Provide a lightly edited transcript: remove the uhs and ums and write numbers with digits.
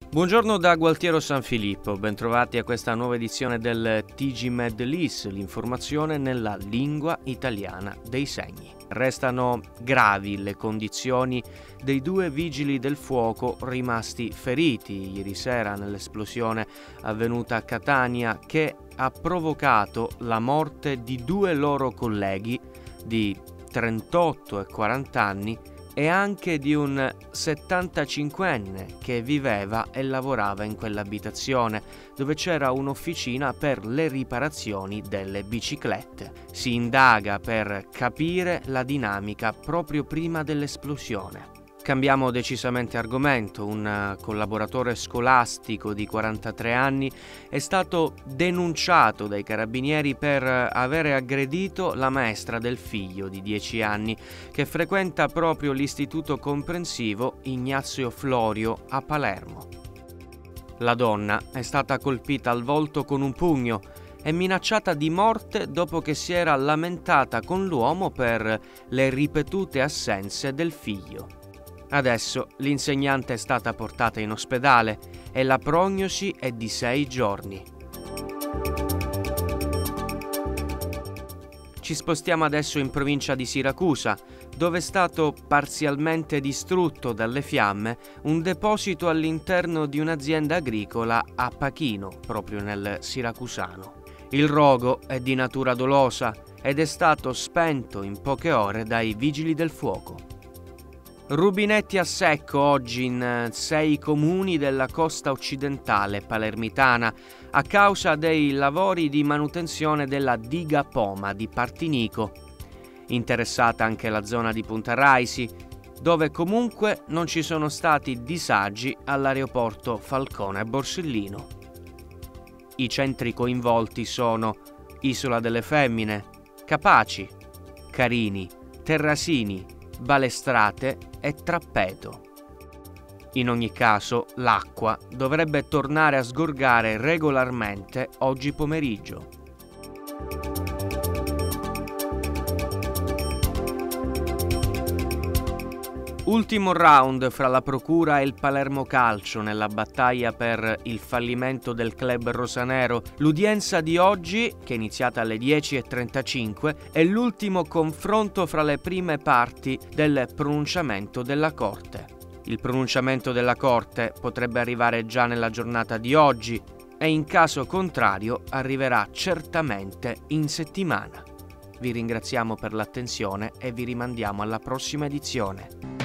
Buongiorno da Gualtiero Sanfilippo, bentrovati a questa nuova edizione del TG Med LIS, l'informazione nella lingua italiana dei segni. Restano gravi le condizioni dei due vigili del fuoco rimasti feriti ieri sera nell'esplosione avvenuta a Catania che ha provocato la morte di due loro colleghi di 38 e 40 anni e anche di un 75enne che viveva e lavorava in quell'abitazione dove c'era un'officina per le riparazioni delle biciclette. Si indaga per capire la dinamica proprio prima dell'esplosione. Cambiamo decisamente argomento. Un collaboratore scolastico di 43 anni è stato denunciato dai carabinieri per avere aggredito la maestra del figlio di 10 anni che frequenta proprio l'istituto comprensivo Ignazio Florio a Palermo. La donna è stata colpita al volto con un pugno e minacciata di morte dopo che si era lamentata con l'uomo per le ripetute assenze del figlio. Adesso l'insegnante è stata portata in ospedale e la prognosi è di 6 giorni. Ci spostiamo adesso in provincia di Siracusa, dove è stato parzialmente distrutto dalle fiamme un deposito all'interno di un'azienda agricola a Pachino, proprio nel siracusano. Il rogo è di natura dolosa ed è stato spento in poche ore dai vigili del fuoco. Rubinetti a secco oggi in 6 comuni della costa occidentale palermitana a causa dei lavori di manutenzione della diga Poma di Partinico. Interessata anche la zona di Punta Raisi, dove comunque non ci sono stati disagi all'aeroporto Falcone Borsellino. I centri coinvolti sono Isola delle Femmine, Capaci, Carini, Terrasini, Balestrate e Trappeto. In ogni caso, l'acqua dovrebbe tornare a sgorgare regolarmente oggi pomeriggio. Ultimo round fra la Procura e il Palermo Calcio nella battaglia per il fallimento del club rosanero. L'udienza di oggi, che è iniziata alle 10:35, è l'ultimo confronto fra le prime parti del pronunciamento della Corte. Il pronunciamento della Corte potrebbe arrivare già nella giornata di oggi e in caso contrario arriverà certamente in settimana. Vi ringraziamo per l'attenzione e vi rimandiamo alla prossima edizione.